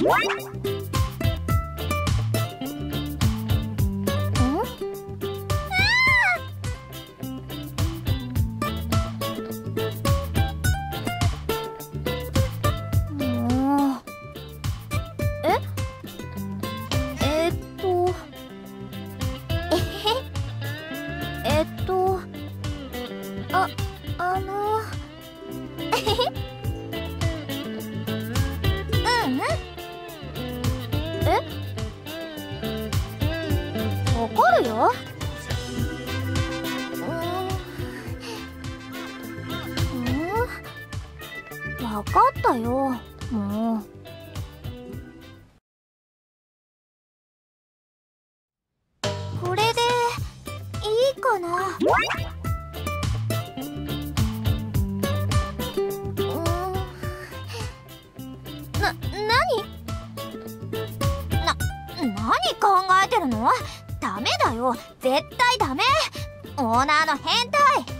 怒るよ。分かったよ、もう。これでいいかな。何考えてるの？ダメだよ、絶対ダメ。オーナーの変態。